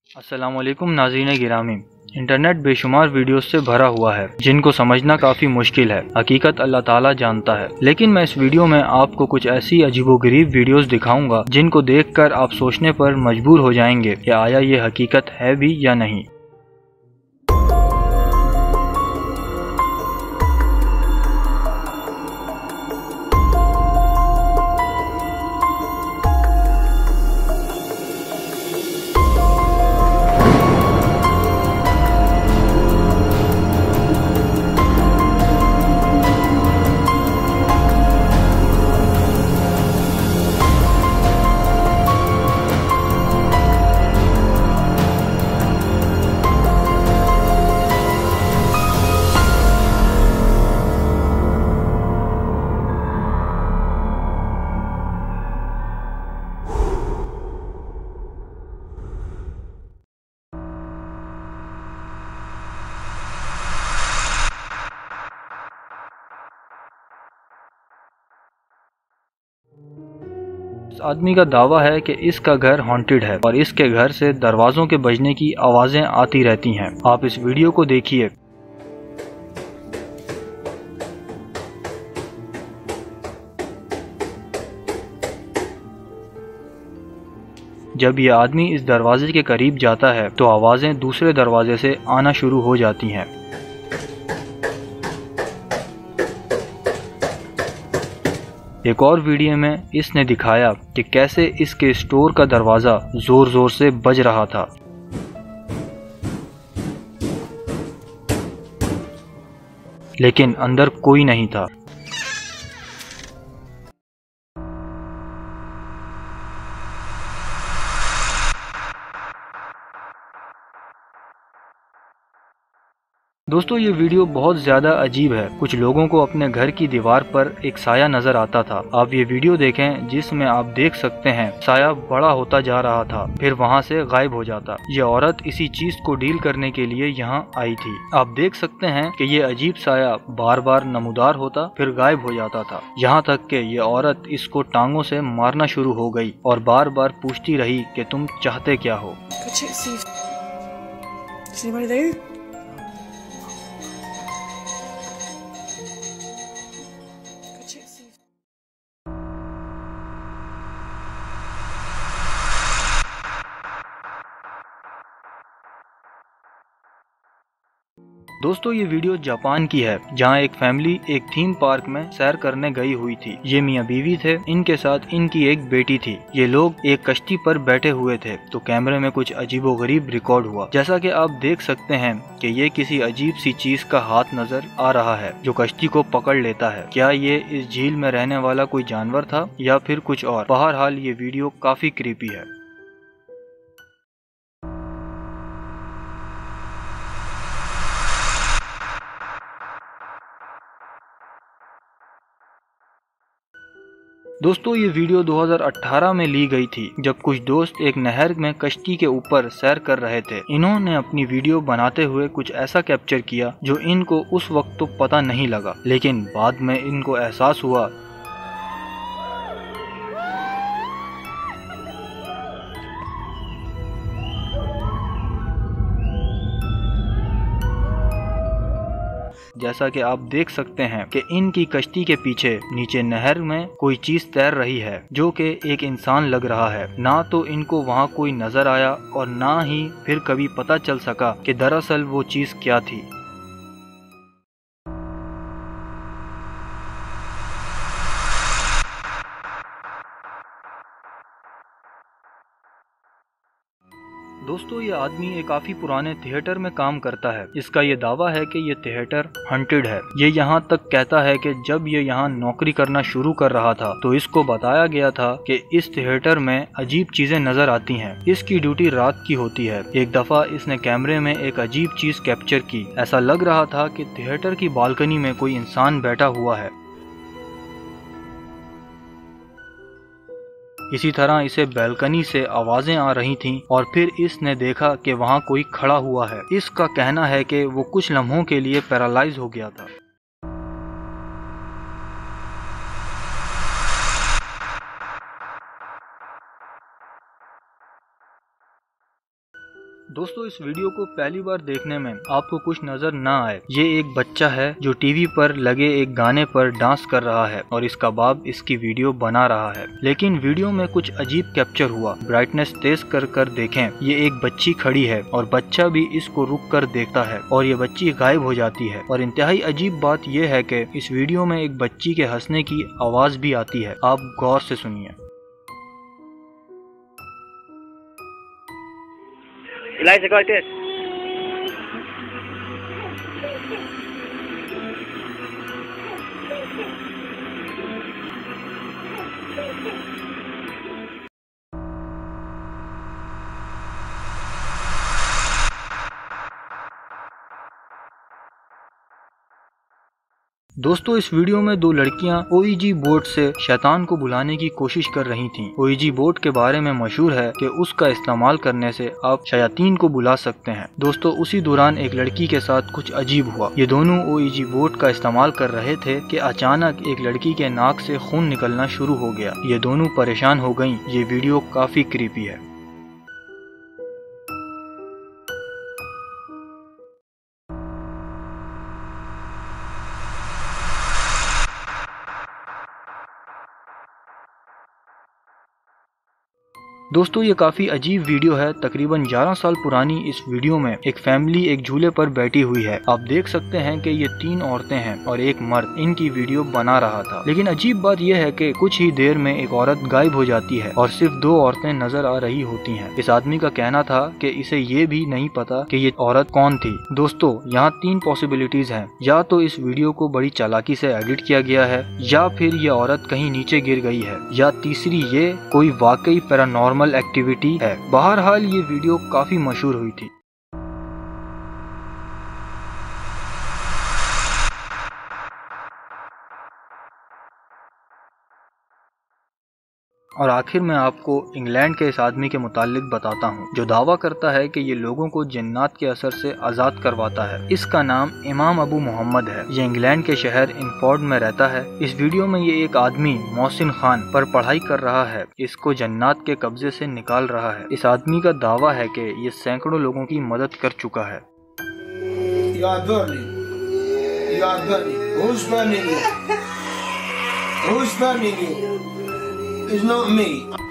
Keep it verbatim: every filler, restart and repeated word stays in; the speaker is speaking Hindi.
अस्सलामुअलैकुम नाज़रीन गिरामी। इंटरनेट बेशुमार वीडियोस से भरा हुआ है जिनको समझना काफ़ी मुश्किल है। हकीकत अल्लाह ताला जानता है, लेकिन मैं इस वीडियो में आपको कुछ ऐसी अजीबोगरीब वीडियोस दिखाऊंगा जिनको देखकर आप सोचने पर मजबूर हो जाएंगे कि आया ये हकीकत है भी या नहीं। इस आदमी का दावा है कि इसका घर हॉन्टेड है और इसके घर से दरवाजों के बजने की आवाजें आती रहती हैं। आप इस वीडियो को देखिए। जब यह आदमी इस दरवाजे के करीब जाता है तो आवाजें दूसरे दरवाजे से आना शुरू हो जाती हैं। एक और वीडियो में इसने दिखाया कि कैसे इसके स्टोर का दरवाजा जोर जोर से बज रहा था। लेकिन अंदर कोई नहीं था। दोस्तों, ये वीडियो बहुत ज्यादा अजीब है। कुछ लोगों को अपने घर की दीवार पर एक साया नजर आता था। आप ये वीडियो देखें जिसमें आप देख सकते हैं साया बड़ा होता जा रहा था, फिर वहाँ से गायब हो जाता। ये औरत इसी चीज को डील करने के लिए यहाँ आई थी। आप देख सकते हैं कि ये अजीब साया बार बार नमूदार होता फिर गायब हो जाता था, यहाँ तक कि ये औरत इसको टांगों से मारना शुरू हो गई और बार बार पूछती रही कि तुम चाहते क्या हो। दोस्तों, ये वीडियो जापान की है जहां एक फैमिली एक थीम पार्क में सैर करने गई हुई थी। ये मियाँ बीवी थे, इनके साथ इनकी एक बेटी थी। ये लोग एक कश्ती पर बैठे हुए थे तो कैमरे में कुछ अजीबोगरीब रिकॉर्ड हुआ। जैसा कि आप देख सकते हैं कि ये किसी अजीब सी चीज का हाथ नजर आ रहा है जो कश्ती को पकड़ लेता है। क्या ये इस झील में रहने वाला कोई जानवर था या फिर कुछ और? बहरहाल ये वीडियो काफी क्रीपी है। दोस्तों, ये वीडियो दो हज़ार अठारह में ली गई थी जब कुछ दोस्त एक नहर में कश्ती के ऊपर सैर कर रहे थे। इन्होंने अपनी वीडियो बनाते हुए कुछ ऐसा कैप्चर किया जो इनको उस वक्त तो पता नहीं लगा, लेकिन बाद में इनको एहसास हुआ। जैसा कि आप देख सकते हैं कि इनकी कश्ती के पीछे नीचे नहर में कोई चीज तैर रही है जो कि एक इंसान लग रहा है। ना तो इनको वहाँ कोई नजर आया और ना ही फिर कभी पता चल सका कि दरअसल वो चीज क्या थी। दोस्तों, ये आदमी एक काफी पुराने थिएटर में काम करता है। इसका ये दावा है कि ये थिएटर हंटेड है। ये यहाँ तक कहता है कि जब ये यहाँ नौकरी करना शुरू कर रहा था तो इसको बताया गया था कि इस थिएटर में अजीब चीजें नजर आती हैं। इसकी ड्यूटी रात की होती है। एक दफा इसने कैमरे में एक अजीब चीज कैप्चर की। ऐसा लग रहा था कि थिएटर की बालकनी में कोई इंसान बैठा हुआ है। इसी तरह इसे बैल्कनी से आवाजें आ रही थीं और फिर इसने देखा कि वहाँ कोई खड़ा हुआ है। इसका कहना है कि वो कुछ लम्हों के लिए पैरालाइज हो गया था। दोस्तों इस वीडियो को पहली बार देखने में आपको कुछ नजर ना आए, ये एक बच्चा है जो टीवी पर लगे एक गाने पर डांस कर रहा है और इसका बाप इसकी वीडियो बना रहा है। लेकिन वीडियो में कुछ अजीब कैप्चर हुआ। ब्राइटनेस तेज कर कर देखें, ये एक बच्ची खड़ी है और बच्चा भी इसको रुक कर देखता है और ये बच्ची गायब हो जाती है। और इंतहाई अजीब बात यह है कि इस वीडियो में एक बच्ची के हंसने की आवाज भी आती है। आप गौर से सुनिए। Elijah, go like this. दोस्तों इस वीडियो में दो लड़कियां ओईजी बोर्ड से शैतान को बुलाने की कोशिश कर रही थीं। ओईजी बोर्ड के बारे में मशहूर है कि उसका इस्तेमाल करने से आप शयातीन को बुला सकते हैं। दोस्तों उसी दौरान एक लड़की के साथ कुछ अजीब हुआ। ये दोनों ओईजी बोर्ड का इस्तेमाल कर रहे थे कि अचानक एक लड़की के नाक से खून निकलना शुरू हो गया। ये दोनों परेशान हो गयी। ये वीडियो काफी क्रीपी है। दोस्तों ये काफी अजीब वीडियो है। तकरीबन ग्यारह साल पुरानी इस वीडियो में एक फैमिली एक झूले पर बैठी हुई है। आप देख सकते हैं कि ये तीन औरतें हैं और एक मर्द इनकी वीडियो बना रहा था। लेकिन अजीब बात यह है कि कुछ ही देर में एक औरत गायब हो जाती है और सिर्फ दो औरतें नजर आ रही होती हैं। इस आदमी का कहना था कि इसे ये भी नहीं पता कि ये औरत कौन थी। दोस्तों यहाँ तीन पॉसिबिलिटीज हैं। या तो इस वीडियो को बड़ी चालाकी से एडिट किया गया है, या फिर ये औरत कहीं नीचे गिर गई है, या तीसरी ये कोई वाकई पैरानॉर्मल एक्टिविटी है। बहरहाल ये वीडियो काफी मशहूर हुई थी। और आखिर में आपको इंग्लैंड के इस आदमी के मुतालिक बताता हूँ जो दावा करता है कि ये लोगों को जिन्नात के असर से आज़ाद करवाता है। इसका नाम इमाम अबू मोहम्मद है। ये इंग्लैंड के शहर इनफोर्ड में रहता है। इस वीडियो में ये एक आदमी मोहसिन खान पर पढ़ाई कर रहा है, इसको जन्नात के कब्जे से निकाल रहा है। इस आदमी का दावा है कि ये सैकड़ों लोगों की मदद कर चुका है। It's not me.